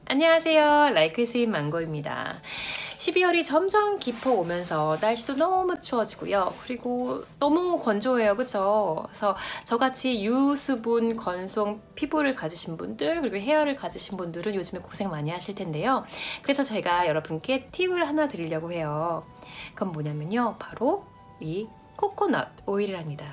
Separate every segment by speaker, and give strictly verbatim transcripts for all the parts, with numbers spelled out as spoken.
Speaker 1: 안녕하세요. 라이크 스윗 망고입니다. 십이월이 점점 깊어오면서 날씨도 너무 추워지고요. 그리고 너무 건조해요. 그쵸? 그래서 저같이 유수분 건성 피부를 가지신 분들 그리고 헤어를 가지신 분들은 요즘에 고생 많이 하실 텐데요. 그래서 제가 여러분께 팁을 하나 드리려고 해요. 그건 뭐냐면요. 바로 이 코코넛 오일이랍니다.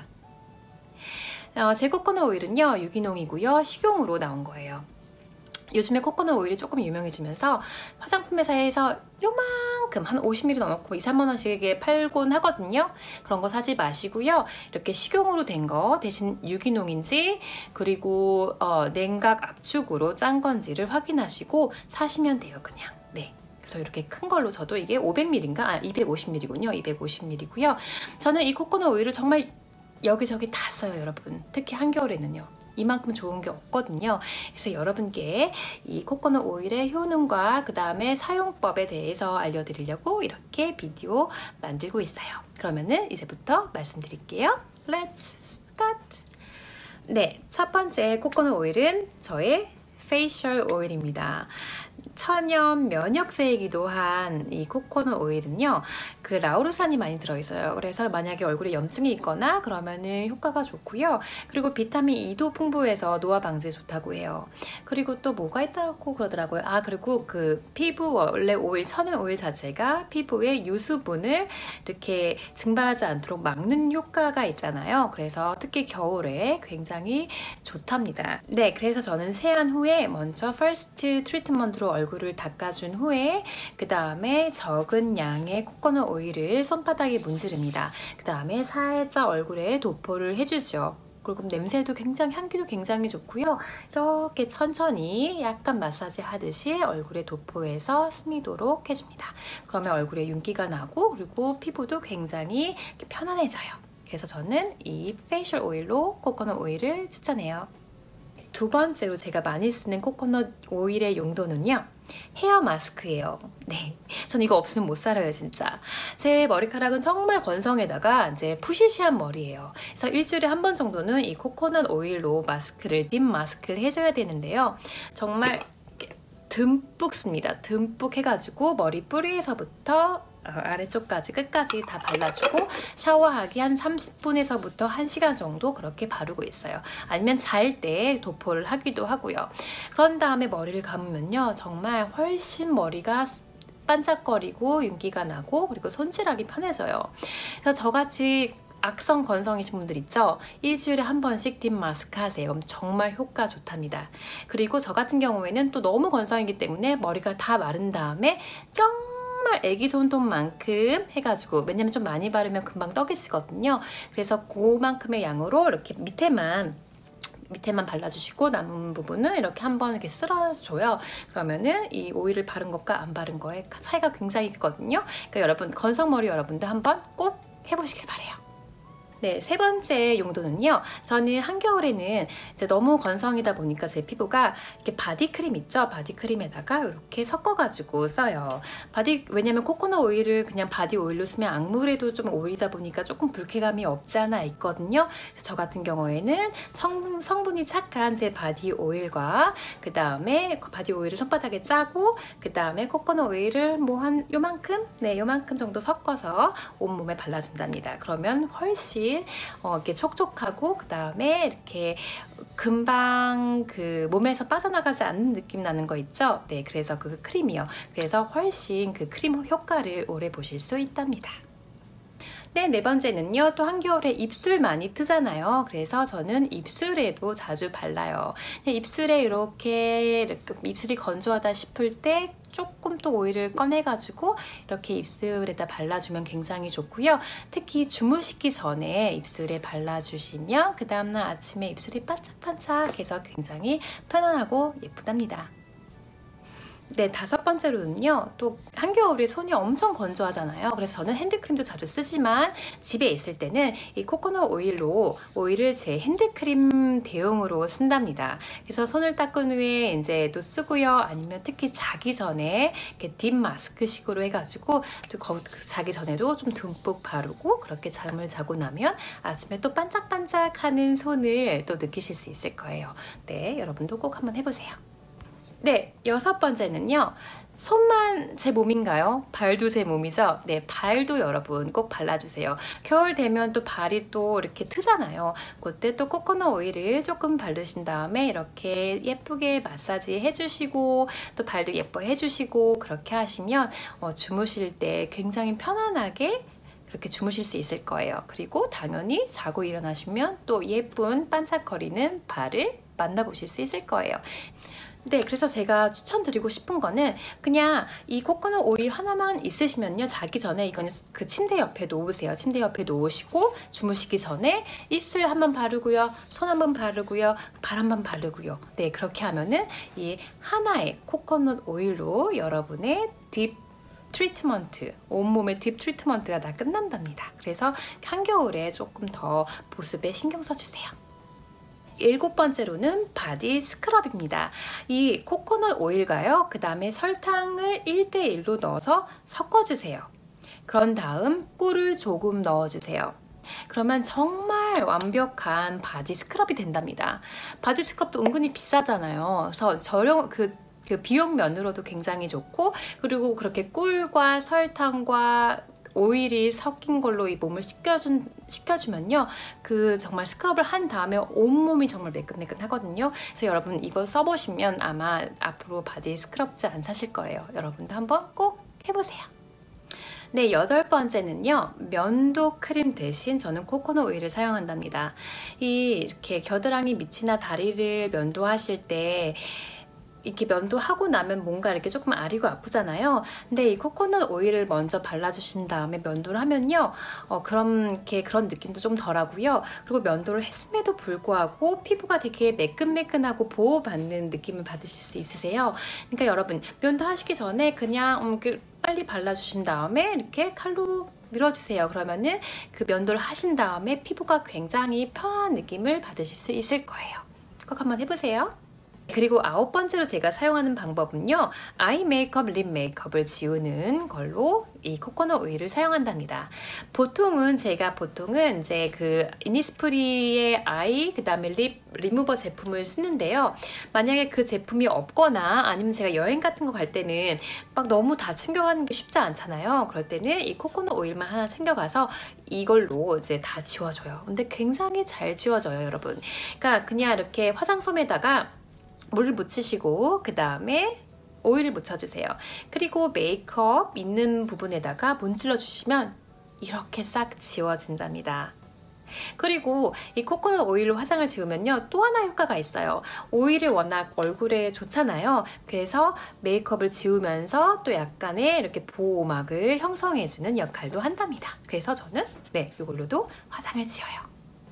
Speaker 1: 어, 제 코코넛 오일은요. 유기농이고요. 식용으로 나온 거예요. 요즘에 코코넛 오일이 조금 유명해지면서 화장품 회사에서 요만큼 한 오십 밀리리터 넣어놓고 이, 삼만 원씩에 팔곤 하거든요. 그런 거 사지 마시고요. 이렇게 식용으로 된 거 대신 유기농인지 그리고 어, 냉각 압축으로 짠 건지를 확인하시고 사시면 돼요. 그냥. 네. 그래서 이렇게 큰 걸로 저도 이게 오백 밀리리터인가? 아, 이백오십 밀리리터군요. 이백오십 밀리리터고요. 저는 이 코코넛 오일을 정말 여기저기 다 써요, 여러분. 특히 한겨울에는요. 이만큼 좋은 게 없거든요. 그래서 여러분께 이 코코넛 오일의 효능과 그 다음에 사용법에 대해서 알려드리려고 이렇게 비디오 만들고 있어요. 그러면은 이제부터 말씀드릴게요. Let's start! 네, 첫 번째 코코넛 오일은 저의 페이셜 오일입니다. 천연 면역제이기도 한 이 코코넛 오일은요, 그 라우르산이 많이 들어있어요. 그래서 만약에 얼굴에 염증이 있거나 그러면은 효과가 좋고요. 그리고 비타민 E도 풍부해서 노화 방지에 좋다고 해요. 그리고 또 뭐가 있다고 그러더라고요. 아, 그리고 그 피부 원래 오일, 천연 오일 자체가 피부에 유수분을 이렇게 증발하지 않도록 막는 효과가 있잖아요. 그래서 특히 겨울에 굉장히 좋답니다. 네, 그래서 저는 세안 후에 먼저 퍼스트 트리트먼트로 얼굴을 닦아준 후에 그 다음에 적은 양의 코코넛 오일을 손바닥에 문지릅니다. 그 다음에 살짝 얼굴에 도포를 해주죠. 그리고 냄새도 굉장히, 향기도 굉장히 좋고요. 이렇게 천천히 약간 마사지 하듯이 얼굴에 도포해서 스미도록 해줍니다. 그러면 얼굴에 윤기가 나고 그리고 피부도 굉장히 편안해져요. 그래서 저는 이 페이셜 오일로 코코넛 오일을 추천해요. 두 번째로 제가 많이 쓰는 코코넛 오일의 용도는요, 헤어 마스크예요. 네, 전 이거 없으면 못 살아요, 진짜. 제 머리카락은 정말 건성에다가 이제 푸시시한 머리예요. 그래서 일주일에 한 번 정도는 이 코코넛 오일로 마스크를, 딥 마스크를 해줘야 되는데요. 정말 듬뿍 씁니다. 듬뿍 해가지고 머리 뿌리에서부터 아래쪽까지 끝까지 다 발라주고 샤워하기 한 삼십 분에서부터 한 시간 정도 그렇게 바르고 있어요. 아니면 잘 때 도포를 하기도 하고요. 그런 다음에 머리를 감으면요, 정말 훨씬 머리가 반짝거리고 윤기가 나고 그리고 손질하기 편해져요. 그래서 저같이 악성 건성이신 분들 있죠? 일주일에 한 번씩 딥 마스크 하세요. 그럼 정말 효과 좋답니다. 그리고 저 같은 경우에는 또 너무 건성이기 때문에 머리가 다 마른 다음에 정말 애기 손톱만큼 해가지고, 왜냐면 좀 많이 바르면 금방 떡이 지거든요. 그래서 그만큼의 양으로 이렇게 밑에만 밑에만 발라주시고 남은 부분은 이렇게 한번 이렇게 쓸어줘요. 그러면은 이 오일을 바른 것과 안 바른 거의 차이가 굉장히 크거든요. 그러니까 여러분, 건성머리 여러분들 한번 꼭 해보시길 바래요. 네, 세 번째 용도는요, 저는 한겨울에는 이제 너무 건성이다 보니까 제 피부가 이렇게 바디크림 있죠? 바디크림에다가 이렇게 섞어가지고 써요. 바디, 왜냐면 코코넛 오일을 그냥 바디 오일로 쓰면 악물에도 좀 오일이다 보니까 조금 불쾌감이 없지 않아 있거든요. 저 같은 경우에는 성, 성분이 착한 제 바디 오일과 그 다음에 바디 오일을 손바닥에 짜고 그 다음에 코코넛 오일을 뭐 한 요만큼? 네, 요만큼 정도 섞어서 온몸에 발라준답니다. 그러면 훨씬 어, 이렇게 촉촉하고 그 다음에 이렇게 금방 그 몸에서 빠져나가지 않는 느낌 나는 거 있죠? 네, 그래서 그 크림이요. 그래서 훨씬 그 크림 효과를 오래 보실 수 있답니다. 네, 네 번째는요, 또 한겨울에 입술 많이 트잖아요. 그래서 저는 입술에도 자주 발라요. 입술에 이렇게, 이렇게 입술이 건조하다 싶을 때 조금 또 오일을 꺼내가지고 이렇게 입술에다 발라주면 굉장히 좋고요. 특히 주무시기 전에 입술에 발라주시면 그 다음날 아침에 입술이 반짝반짝해서 굉장히 편안하고 예쁘답니다. 네, 다섯 번째로는요, 또 한겨울에 손이 엄청 건조하잖아요. 그래서 저는 핸드크림도 자주 쓰지만 집에 있을 때는 이 코코넛 오일로 오일을 제 핸드크림 대용으로 쓴답니다. 그래서 손을 닦은 후에 이제 또 쓰고요. 아니면 특히 자기 전에 이렇게 딥 마스크식으로 해가지고 또 거, 자기 전에도 좀 듬뿍 바르고 그렇게 잠을 자고 나면 아침에 또 반짝반짝하는 손을 또 느끼실 수 있을 거예요. 네, 여러분도 꼭 한번 해보세요. 네, 여섯 번째는요. 손만 제 몸인가요? 발도 제 몸이죠? 네, 발도 여러분 꼭 발라주세요. 겨울 되면 또 발이 또 이렇게 트잖아요. 그때 또 코코넛 오일을 조금 바르신 다음에 이렇게 예쁘게 마사지 해주시고 또 발도 예뻐 해주시고 그렇게 하시면 어, 주무실 때 굉장히 편안하게 그렇게 주무실 수 있을 거예요. 그리고 당연히 자고 일어나시면 또 예쁜 반짝거리는 발을 만나보실 수 있을 거예요. 네, 그래서 제가 추천드리고 싶은 거는 그냥 이 코코넛 오일 하나만 있으시면요. 자기 전에 이거는 그 침대 옆에 놓으세요. 침대 옆에 놓으시고 주무시기 전에 입술 한번 바르고요. 손 한번 바르고요. 발 한번 바르고요. 네, 그렇게 하면은 이 하나의 코코넛 오일로 여러분의 딥 트리트먼트, 온몸의 딥 트리트먼트가 다 끝난답니다. 그래서 한겨울에 조금 더 보습에 신경 써주세요. 일곱 번째로는 바디 스크럽입니다. 이 코코넛 오일과요, 그 다음에 설탕을 일 대 일로 넣어서 섞어주세요. 그런 다음 꿀을 조금 넣어주세요. 그러면 정말 완벽한 바디 스크럽이 된답니다. 바디 스크럽도 은근히 비싸잖아요. 그래서 저렴, 그 그 비용 면으로도 굉장히 좋고, 그리고 그렇게 꿀과 설탕과 오일이 섞인 걸로 이 몸을 씻겨준, 씻겨주면요. 그 정말 스크럽을 한 다음에 온몸이 정말 매끈매끈 하거든요. 그래서 여러분 이거 써보시면 아마 앞으로 바디 스크럽지 안 사실 거예요. 여러분도 한번 꼭 해보세요. 네, 여덟 번째는요. 면도 크림 대신 저는 코코넛 오일을 사용한답니다. 이 이렇게 겨드랑이 밑이나 다리를 면도하실 때 이렇게 면도하고 나면 뭔가 이렇게 조금 아리고 아프잖아요. 근데 이 코코넛 오일을 먼저 발라주신 다음에 면도를 하면요. 어, 그런, 이렇게 그런 느낌도 좀 덜하고요. 그리고 면도를 했음에도 불구하고 피부가 되게 매끈매끈하고 보호받는 느낌을 받으실 수 있으세요. 그러니까 여러분, 면도하시기 전에 그냥 음, 빨리 발라주신 다음에 이렇게 칼로 밀어주세요. 그러면은 그 면도를 하신 다음에 피부가 굉장히 편한 느낌을 받으실 수 있을 거예요. 꼭 한번 해보세요. 그리고 아홉 번째로 제가 사용하는 방법은요. 아이 메이크업, 립 메이크업을 지우는 걸로 이 코코넛 오일을 사용한답니다. 보통은 제가 보통은 이제 그 이니스프리의 아이 그 다음에 립 리무버 제품을 쓰는데요. 만약에 그 제품이 없거나 아니면 제가 여행 같은 거 갈 때는 막 너무 다 챙겨가는 게 쉽지 않잖아요. 그럴 때는 이 코코넛 오일만 하나 챙겨가서 이걸로 이제 다 지워줘요. 근데 굉장히 잘 지워져요, 여러분. 그러니까 그냥 이렇게 화장솜에다가 물을 묻히시고 그 다음에 오일을 묻혀주세요. 그리고 메이크업 있는 부분에다가 문질러 주시면 이렇게 싹 지워진답니다. 그리고 이 코코넛 오일로 화장을 지우면요. 또 하나 효과가 있어요. 오일이 워낙 얼굴에 좋잖아요. 그래서 메이크업을 지우면서 또 약간의 이렇게 보호막을 형성해주는 역할도 한답니다. 그래서 저는 네, 이걸로도 화장을 지워요.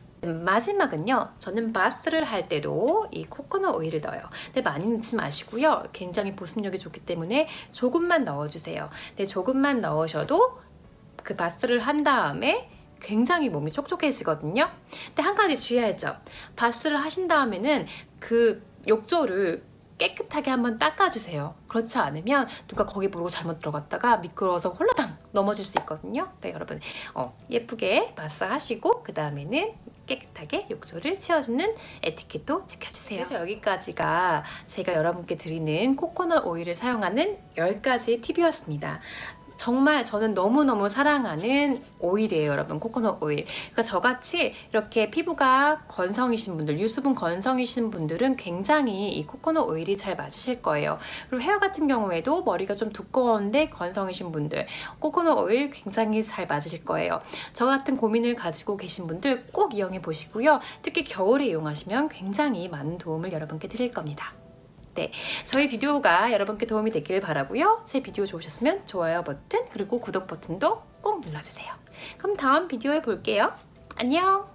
Speaker 1: 마지막은요. 저는 바스를 할 때도 이 코코넛 오일을 넣어요. 근데 많이 넣지 마시고요. 굉장히 보습력이 좋기 때문에 조금만 넣어주세요. 근데 조금만 넣으셔도 그 바스를 한 다음에 굉장히 몸이 촉촉해지거든요. 근데 한 가지 주의할 점. 바스를 하신 다음에는 그 욕조를 깨끗하게 한번 닦아주세요. 그렇지 않으면 누가 거기 모르고 잘못 들어갔다가 미끄러워서 홀라당 넘어질 수 있거든요. 네, 여러분 어, 예쁘게 마사하시고 그 다음에는 깨끗하게 욕조를 치워주는 에티켓도 지켜주세요. 그래서 여기까지가 제가 여러분께 드리는 코코넛 오일을 사용하는 열 가지 팁이었습니다. 정말 저는 너무너무 사랑하는 오일이에요, 여러분. 코코넛 오일. 그러니까 저같이 이렇게 피부가 건성이신 분들, 유수분 건성이신 분들은 굉장히 이 코코넛 오일이 잘 맞으실 거예요. 그리고 헤어 같은 경우에도 머리가 좀 두꺼운데 건성이신 분들, 코코넛 오일 굉장히 잘 맞으실 거예요. 저 같은 고민을 가지고 계신 분들 꼭 이용해 보시고요. 특히 겨울에 이용하시면 굉장히 많은 도움을 여러분께 드릴 겁니다. 네, 저희 비디오가 여러분께 도움이 되길 바라고요. 제 비디오 좋으셨으면 좋아요 버튼 그리고 구독 버튼도 꼭 눌러주세요. 그럼 다음 비디오에 볼게요. 안녕!